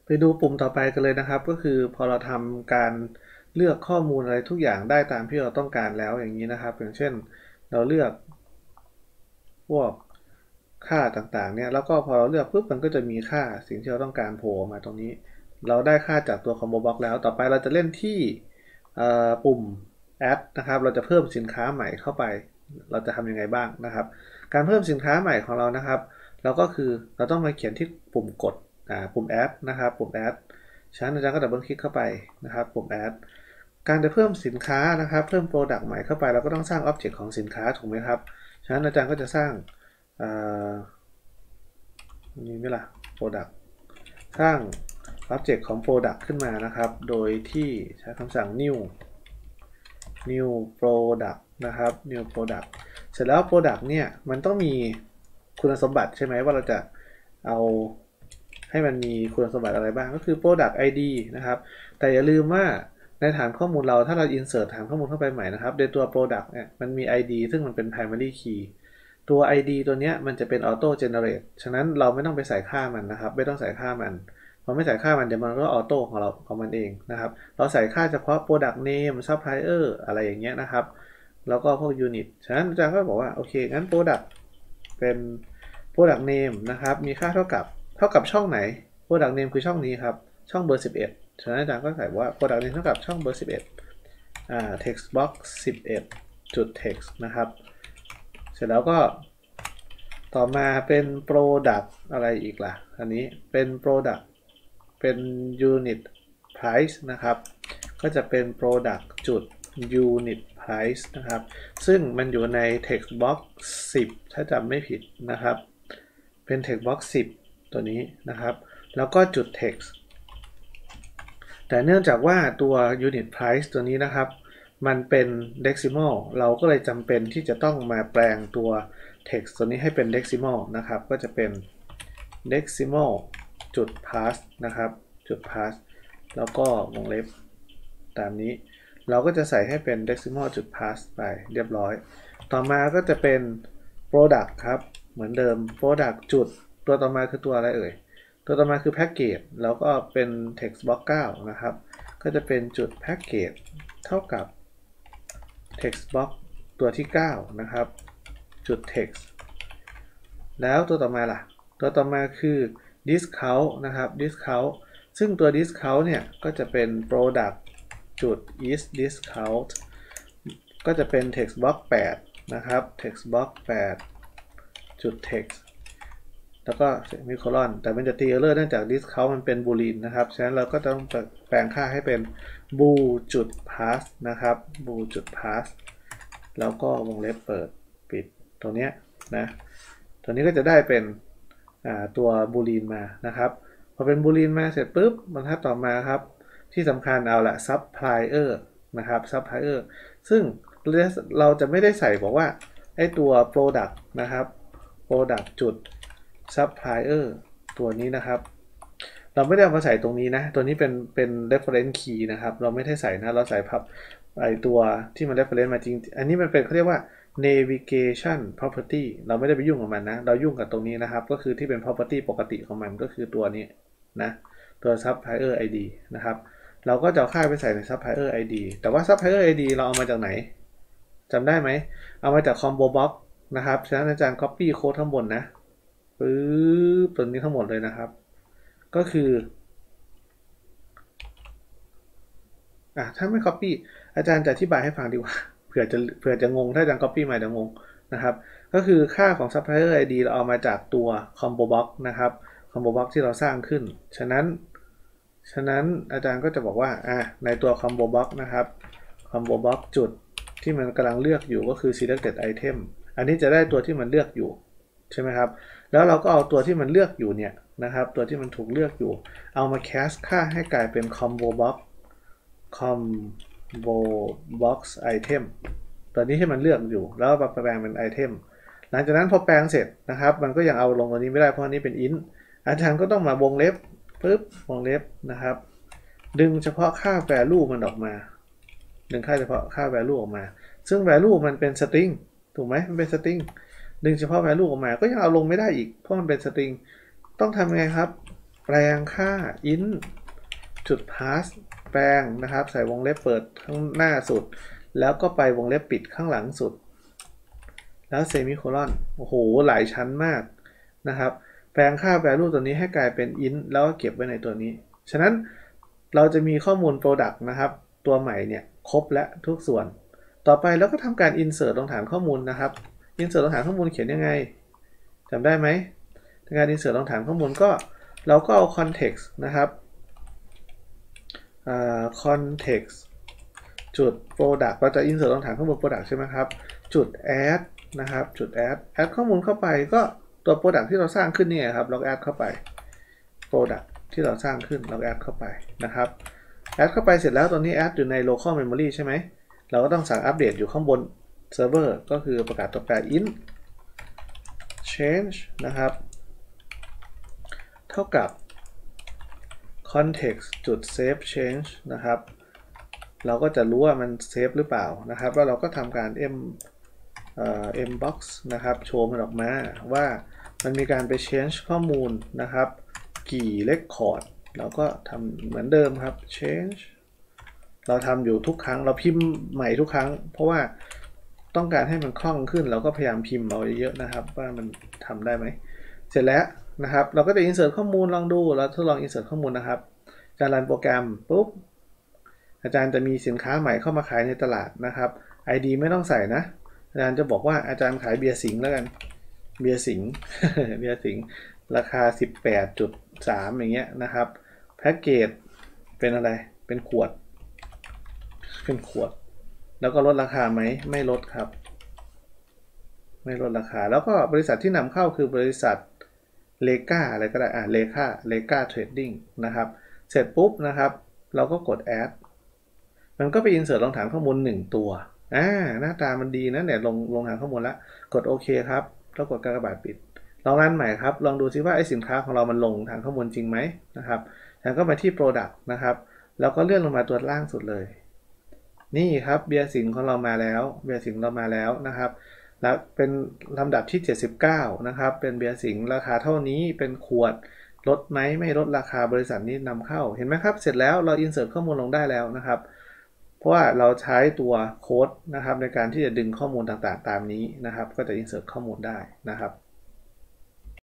ไปดูปุ่มต่อไปกันเลยนะครับก็คือพอเราทำการเลือกข้อมูลอะไรทุกอย่างได้ตามที่เราต้องการแล้วอย่างนี้นะครับอย่างเช่นเราเลือกพวกค่าต่างๆเนี่ยแล้วก็พอเราเลือกปุ๊บมันก็จะมีค่าสิ่งที่เราต้องการโผล่มาตรงนี้เราได้ค่าจากตัว combo box แล้วต่อไปเราจะเล่นที่ปุ่ม add นะครับเราจะเพิ่มสินค้าใหม่เข้าไปเราจะทำยังไงบ้างนะครับการเพิ่มสินค้าใหม่ของเรานะครับเราก็คือเราต้องมาเขียนที่ปุ่มกดปุ่ม add นะครับปุ่ม add ฉะนั้นอาจารย์ก็ดับเบิลคลิกเข้าไปนะครับปุ่ม add การจะเพิ่มสินค้านะครับเพิ่ม product ใหม่เข้าไปเราก็ต้องสร้าง object ของสินค้าถูกไหมครับฉะนั้นอาจารย์ก็จะสร้างนี่ไม่ล่ะ product สร้าง object ของ product ขึ้นมานะครับโดยที่ใช้คำสั่ง new product นะครับ new product เสร็จแล้ว product เนี่ยมันต้องมีคุณสมบัติใช่ไหมว่าเราจะเอาให้มันมีคุณสมบัติอะไรบ้างก็คือ product ID นะครับแต่อย่าลืมว่าในฐานข้อมูลเราถ้าเรา insert ฐานข้อมูลเข้าไปใหม่นะครับในตัว product เนี่ยมันมี ID ซึ่งมันเป็น primary key ตัว ID ตัวนี้มันจะเป็น auto generate ฉะนั้นเราไม่ต้องไปใส่ค่ามันนะครับไม่ต้องใส่ค่ามันพอไม่ใส่ค่ามันเดี๋ยวมันก็ออโต้ของเราของมันเองนะครับเราใส่ค่าเฉพาะ product name supplier อะไรอย่างเงี้ยนะครับแล้วก็พวก unit ฉะนั้นอาจารย์ก็บอกว่าโอเคงั้น product เป็น product name นะครับมีค่าเท่ากับช่องไหน product name คือช่องนี้ครับช่องเบอร์11ฉะนั้นอาจารย์ก็ใส่ว่า product name เท่ากับช่องเบอร์11text box 11จุด text นะครับเสร็จแล้วก็ต่อมาเป็น product อะไรอีกล่ะอันนี้เป็น product เป็น unit price นะครับก็จะเป็น product จุด unit price นะครับซึ่งมันอยู่ใน text box 10ถ้าจำไม่ผิดนะครับเป็น text box 10ตัวนี้นะครับแล้วก็จุด text แต่เนื่องจากว่าตัว unit price ตัวนี้นะครับมันเป็น decimal เราก็เลยจำเป็นที่จะต้องมาแปลงตัว text ตัวนี้ให้เป็น decimal นะครับก็จะเป็น decimal จุด pass นะครับจุด pass แล้วก็วงเล็บตามนี้เราก็จะใส่ให้เป็น decimal จุด pass ไปเรียบร้อยต่อมาก็จะเป็น product ครับเหมือนเดิม product จุดตัวต่อมาคือตัวอะไรเอ่ยตัวต่อมาคือ package แล้วก็เป็น text box 9นะครับก็จะเป็นจุด package เท่ากับ text box ตัวที่9นะครับจุด text แล้วตัวต่อมาล่ะตัวต่อมาคือ discount นะครับ discount ซึ่งตัว discount เนี่ยก็จะเป็น product จุด is discount ก็จะเป็น text box 8นะครับ text box 8จุด text แล้วก็มีโคลอนแต่มันจะตีเออร์เนื่องจาก discount มันเป็น boolean นะครับฉะนั้นเราก็ต้องแปลงค่าให้เป็น bool จุด pass นะครับ bool จุด pass แล้วก็วงเล็บเปิดปิดตรงนี้นะตัวนี้ก็จะได้เป็นตัวบูลีนมานะครับพอเป็นบูลีนมาเสร็จปุ๊บบรรทัดต่อมาครับที่สำคัญเอาละซัพพลายเออร์นะครับซัพพลายเออร์ซึ่งเราจะไม่ได้ใส่บอกว่าไอตัว product นะครับ product จุด supplier ตัวนี้นะครับเราไม่ได้เอามาใส่ตรงนี้นะตัวนี้เป็น reference key นะครับเราไม่ได้ใส่นะเราใส่พับไอตัวที่มัน reference มาจริงอันนี้มันเป็นเขาเรียกว่า navigation property เราไม่ได้ไปยุ่งกับมันนะเรายุ่งกับตรงนี้นะครับก็คือที่เป็น property ปกติของมันก็คือตัวนี้นะตัว supplier id นะครับเราก็จะเอาค่าไปใส่ใน supplier id แต่ว่า supplier id เราเอามาจากไหนจำได้ไหมเอามาจาก combo box นะครับฉะนั้นอาจารย์ copy โค้ดข้างบนนะปึ๊บตัวนี้ทั้งหมดเลยนะครับก็คือถ้าไม่ copy อาจารย์จะอธิบายให้ฟังดีกว่าเผื่อจะงงถ้าอาจารย์ copy มาจะงงนะครับก็คือค่าของ supplier id เราเอามาจากตัว combo box นะครับ combo box ที่เราสร้างขึ้นฉะนั้นอาจารย์ก็จะบอกว่าในตัว combo box นะครับ combo box จุดที่มันกำลังเลือกอยู่ก็คือ selected item อันนี้จะได้ตัวที่มันเลือกอยู่ใช่ไหมครับแล้วเราก็เอาตัวที่มันเลือกอยู่เนี่ยนะครับตัวที่มันถูกเลือกอยู่เอามา cast ค่าให้กลายเป็น combo box item ตัวนี้ที่มันเลือกอยู่แล้วมาแปลงเป็น item หลังจากนั้นพอแปลงเสร็จนะครับมันก็ยังเอาลงตัวนี้ไม่ได้เพราะนี้เป็น int อาจารย์ก็ต้องมาวงเล็บปึ๊บวงเล็บนะครับดึงเฉพาะค่า value มันออกมาดึงค่าเฉพาะค่า value ออกมาซึ่ง value มันเป็น string ถูกไหมมันเป็น string ดึงเฉพาะ value ออกมาก็ยังเอาลงไม่ได้อีกเพราะมันเป็น string ต้องทำไงครับแปลงค่า int จุด pass แปลงนะครับใส่วงเล็บเปิดข้างหน้าสุดแล้วก็ไปวงเล็บปิดข้างหลังสุดแล้วเซมิโคลอนโอ้โหหลายชั้นมากนะครับแปลงค่า value ตัวนี้ให้กลายเป็น int แล้วก็เก็บไว้ในตัวนี้ฉะนั้นเราจะมีข้อมูล product นะครับตัวใหม่เนี่ยครบและทุกส่วนต่อไปเราก็ทำการ insert ลงฐานข้อมูลนะครับ insert ลงฐานข้อมูลเขียนยังไงจำได้ไหมการ insert ลงฐานข้อมูลก็เราก็เอา context นะครับcontext จุด product เราจะ insert ลงฐานข้อมูล product ใช่ไหมครับจุด add นะครับจุด add ข้อมูลเข้าไปก็ตัว product ที่เราสร้างขึ้นนี่ครับเรา add เข้าไป product ที่เราสร้างขึ้นเรา add เข้าไปนะครับ add เข้าไปเสร็จแล้วตัวนี้ add อยู่ใน local memory ใช่ไหมเราก็ต้องสั่งอัปเดตอยู่ข้างบนเซิร์ฟเวอร์ก็คือประกาศตัวแปร int change นะครับเท่ากับ context จุด save change นะครับเราก็จะรู้ว่ามันเซฟหรือเปล่านะครับแล้วเราก็ทำการ mbox นะครับโชว์มันออกมาว่ามันมีการไป change ข้อมูลนะครับกี่ record เราก็ทำเหมือนเดิมครับ change เราทำอยู่ทุกครั้งเราพิมพ์ใหม่ทุกครั้งเพราะว่าต้องการให้มันคล่องขึ้นเราก็พยายามพิมพ์เอาเยอะๆนะครับว่ามันทำได้ไหมเสร็จแล้วนะครับเราก็จะ insert ข้อมูลลองดูเราทดลอง insert ข้อมูลนะครับการรันโปรแกรมปุ๊บอาจารย์จะมีสินค้าใหม่เข้ามาขายในตลาดนะครับ ID ไม่ต้องใส่นะอาจารย์จะบอกว่าอาจารย์ขายเบียร์สิงห์แล้วกันเบียร์สิงห์ เบียร์สิงห์ราคา 18.3 อย่างเงี้ยนะครับแพ็กเกจเป็นอะไรเป็นขวดแล้วก็ลดราคาไหมไม่ลดครับไม่ลดราคาแล้วก็บริษัทที่นำเข้าคือบริษัทเลกาอะไรก็ได้เลกาเทรดดิ้งนะครับเสร็จปุ๊บนะครับเราก็กด add มันก็ไป insert ลงฐานข้อมูล1ตัวหน้าตามันดีนะเนี่ยลงฐานข้อมูลแล้วกดโอเคครับแล้วกดกากบาทปิดลองรันใหม่ครับลองดูซิว่าไอ้สินค้าของเรามันลงฐานข้อมูลจริงไหมนะครับแล้วก็มาที่ product นะครับแล้วก็เลื่อนลงมาตัวล่างสุดเลยนี่ครับเบียร์สิงห์ของเรามาแล้วนะครับแล้วเป็นลำดับที่79นะครับเป็นเบียร์สิงห์ราคาเท่านี้เป็นขวดลดไหมไม่ลดราคาบริษัทนี้นำเข้าเห็นไหมครับเสร็จแล้วเรา insert ข้อมูลลงได้แล้วนะครับเพราะว่าเราใช้ตัวโค้ดนะครับในการที่จะดึงข้อมูลต่างๆตามนี้นะครับก็จะ insert ข้อมูลได้นะครับ